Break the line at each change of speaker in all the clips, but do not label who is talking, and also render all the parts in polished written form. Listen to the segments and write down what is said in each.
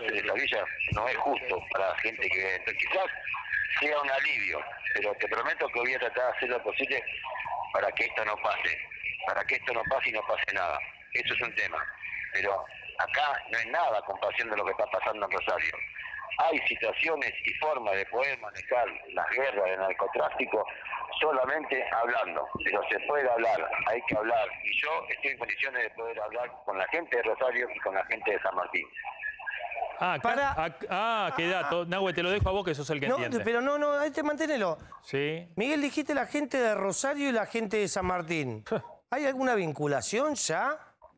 cárceles de la villa no es justo para la gente que vive. Entonces, quizás sea un alivio, pero te prometo que voy a tratar de hacer lo posible para que esto no pase, y no pase nada. Eso es un tema. Pero acá no hay nada a comparación de lo que está pasando en Rosario. Hay situaciones y formas de poder manejar las guerras de narcotráfico solamente hablando, pero se puede hablar, hay que hablar, y yo estoy en condiciones de poder hablar con la gente de Rosario y con la gente de San Martín.
Qué dato. Nahue, te lo dejo a vos que sos el que entiende.
Pero no, ahí te manténelo.
Sí.
Miguel, dijiste la gente de Rosario y la gente de San Martín. ¿Hay alguna vinculación ya?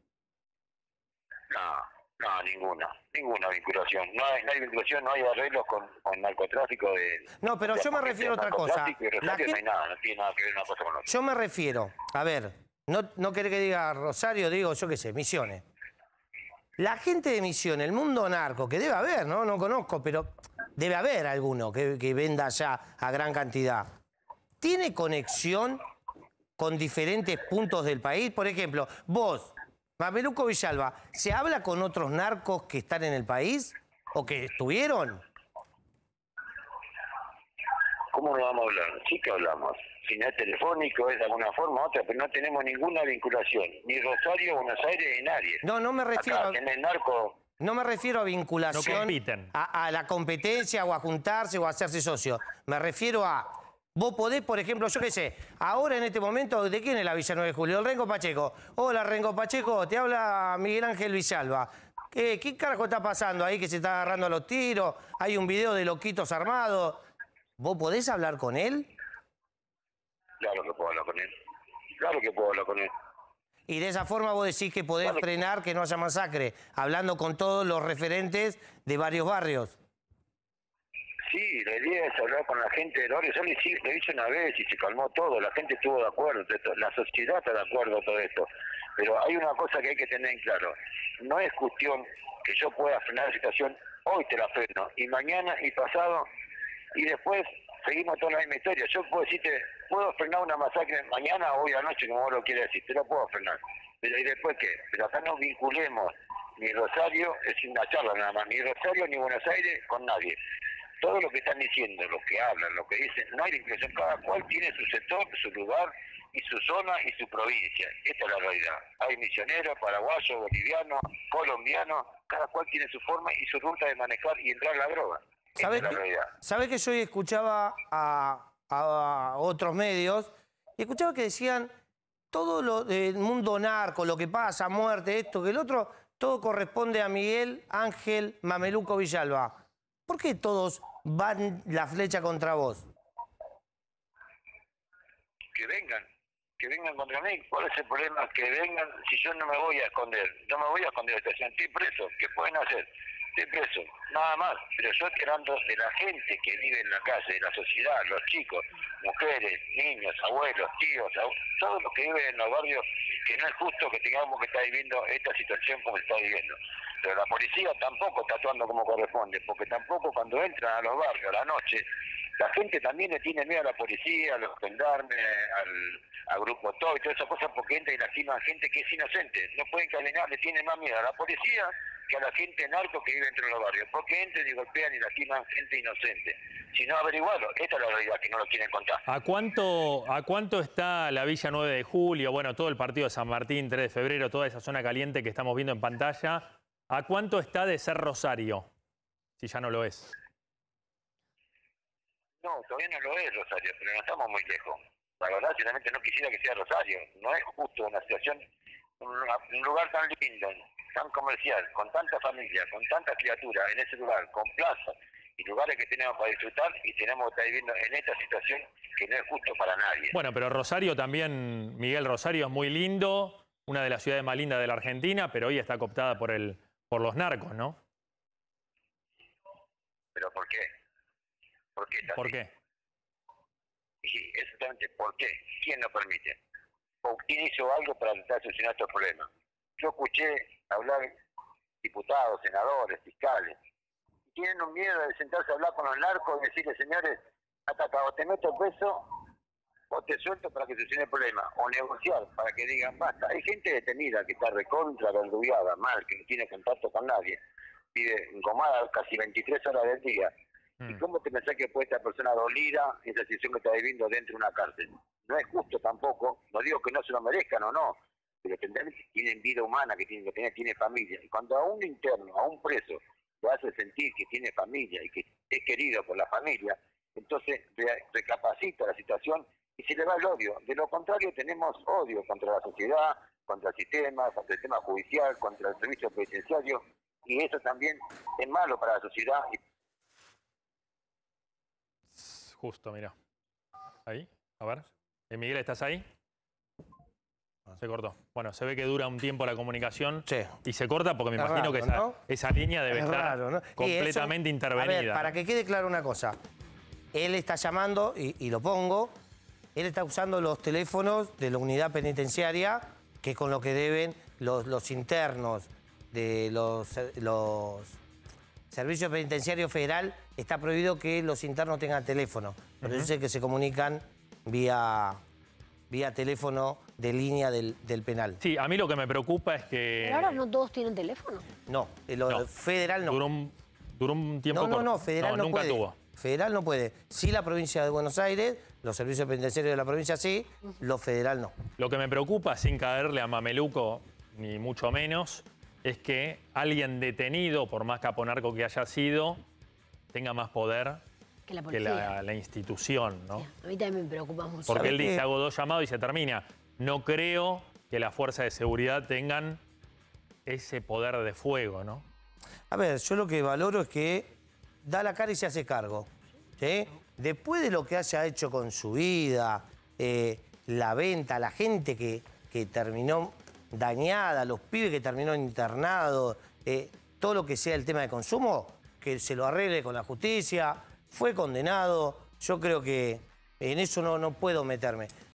No, ninguna vinculación. No hay vinculación, no hay arreglos con narcotráfico de...
No, pero yo me refiero a otra cosa.
Y Rosario no hay nada, no tiene nada que ver una cosa con otra.
Yo me refiero, a ver, no querés que diga Rosario, digo, yo qué sé, Misiones. La gente de Misiones, el mundo narco, que debe haber, ¿no? No conozco, pero debe haber alguno que venda ya a gran cantidad. ¿Tiene conexión con diferentes puntos del país? Por ejemplo, vos, Mameluco Villalba, ¿se habla con otros narcos que están en el país o que estuvieron?
¿Cómo no vamos a hablar? Sí que hablamos. Si no es telefónico, es de alguna forma u otra, pero no tenemos ninguna vinculación. Ni Rosario, Buenos Aires, ni nadie.
No me refiero
acá, en el narco...
No me refiero a vinculación, a la competencia o a juntarse o a hacerse socio. Me refiero a... Vos podés, por ejemplo, yo qué sé, ahora en este momento, ¿de quién es la Villa 9 de Julio? El Rengo Pacheco. Hola, Rengo Pacheco, te habla Miguel Ángel Villalba. ¿Qué carajo está pasando ahí que se está agarrando a los tiros? Hay un video de loquitos armados. ¿Vos podés hablar con él?
Claro que puedo hablar con él. Claro que puedo hablar con él.
Y de esa forma vos decís que podés frenar que no haya masacre, hablando con todos los referentes de varios barrios.
Sí, la idea es hablar con la gente del barrio. Yo le he dicho una vez y se calmó todo, la gente estuvo de acuerdo, la sociedad está de acuerdo con todo esto. Pero hay una cosa que hay que tener en claro. No es cuestión que yo pueda frenar la situación, hoy te la freno, y mañana y pasado, y después seguimos toda la misma historia. Yo puedo decirte, puedo frenar una masacre mañana o hoy a la noche, como vos lo quieres decir, te lo puedo frenar. Pero ¿y después qué? Pero acá no vinculemos ni Rosario, es una charla nada más, ni Rosario ni Buenos Aires con nadie. Todo lo que están diciendo, lo que hablan, lo que dicen, no hay vinculación. Cada cual tiene su sector, su lugar y su zona y su provincia. Esta es la realidad. Hay misioneros, paraguayos, bolivianos, colombianos, cada cual tiene su forma y su ruta de manejar y entrar a la droga.
¿Sabés que yo hoy escuchaba a otros medios y escuchaba que decían todo lo del mundo narco, lo que pasa, muerte, esto, que el otro, todo corresponde a Miguel Ángel Mameluco Villalba? ¿Por qué todos van la flecha contra vos?
Que vengan contra mí. ¿Cuál es el problema? Que vengan, si yo no me voy a esconder, no me voy a esconder de la situación, estoy preso, ¿qué pueden hacer? Estoy preso, nada más, pero yo estoy hablando de la gente que vive en la calle, de la sociedad, los chicos, mujeres, niños, abuelos, tíos, todos los que viven en los barrios, que no es justo que tengamos que estar viviendo esta situación como se está viviendo. Pero la policía tampoco está actuando como corresponde, porque tampoco cuando entran a los barrios a la noche, la gente también le tiene miedo a la policía, a los gendarmes, al grupo TOI, todas esas cosas, porque entran y lastiman gente que es inocente. No pueden caminar, le tienen más miedo a la policía que a la gente narco que vive entre los barrios, porque entran y golpean y lastiman gente inocente. Si no, averiguarlo, esta es la realidad que no lo quieren contar.
¿A cuánto está la Villa 9 de Julio, bueno, todo el partido de San Martín, 3 de febrero, toda esa zona caliente que estamos viendo en pantalla? ¿A cuánto está de ser Rosario? Si ya no lo es.
No, todavía no lo es Rosario, pero no estamos muy lejos. La verdad, sinceramente no quisiera que sea Rosario. No es justo una situación, un lugar tan lindo, tan comercial, con tanta familia, con tanta criatura en ese lugar, con plazas y lugares que tenemos para disfrutar, y tenemos que estar viviendo en esta situación que no es justo para nadie.
Bueno, pero Rosario también, Miguel, Rosario es muy lindo, una de las ciudades más lindas de la Argentina, pero hoy está cooptada por los narcos, ¿no?
¿Pero por qué? ¿Por qué?
¿Por qué?
Sí, exactamente, ¿por qué? ¿Quién lo permite? ¿O quién hizo algo para tratar de solucionar estos problemas? Yo escuché hablar diputados, senadores, fiscales, y tienen un miedo de sentarse a hablar con los narcos y decirle, señores, hasta acá, o te meto preso o te suelto para que solucione el problema, o negociar para que digan basta. Hay gente detenida que está recontra, verdugueada, mal, que no tiene contacto con nadie. vive engomada casi 23 horas del día. ¿Y cómo te pensás que puede esta persona dolida en esa situación que está viviendo dentro de una cárcel? No es justo tampoco, no digo que no se lo merezcan o no, pero tienen vida humana que tienen que tener, tiene familia. Y cuando a un interno, a un preso, le hace sentir que tiene familia y que es querido por la familia, entonces recapacita la situación y se le va el odio. De lo contrario, tenemos odio contra la sociedad, contra el sistema judicial, contra el servicio penitenciario, y eso también es malo para la sociedad.
Justo, mira. Ahí, a ver. Miguel, ¿estás ahí? Se cortó. Bueno, se ve que dura un tiempo la comunicación y se corta porque me imagino que esa línea debe estar completamente intervenida.
A ver, para que quede claro una cosa. Él está llamando, y lo pongo, él está usando los teléfonos de la unidad penitenciaria, que es con lo que deben los internos de los servicios penitenciarios federal. Está prohibido que los internos tengan teléfono. Pero yo sé que se comunican vía teléfono de línea del penal.
Sí, a mí lo que me preocupa es que...
¿Pero ahora no todos tienen teléfono?
No, federal no.
Duró un tiempo corto.
No, federal no
nunca
puede.
tuvo.
Federal no puede. Sí, la provincia de Buenos Aires, los servicios penitenciarios de la provincia sí, lo federal no.
Lo que me preocupa, sin caerle a Mameluco, ni mucho menos, es que alguien detenido, por más caponarco que haya sido, tenga más poder que la institución, ¿no?
Sí, a mí también me preocupa mucho.
Porque él dice, hago 2 llamados y se termina. No creo que las fuerzas de seguridad tengan ese poder de fuego, ¿no?
A ver, yo lo que valoro es que da la cara y se hace cargo, ¿sí? Después de lo que haya hecho con su vida, la venta, la gente que terminó dañada, los pibes que terminaron internados, todo lo que sea el tema de consumo, que se lo arregle con la justicia, fue condenado. Yo creo que en eso no puedo meterme.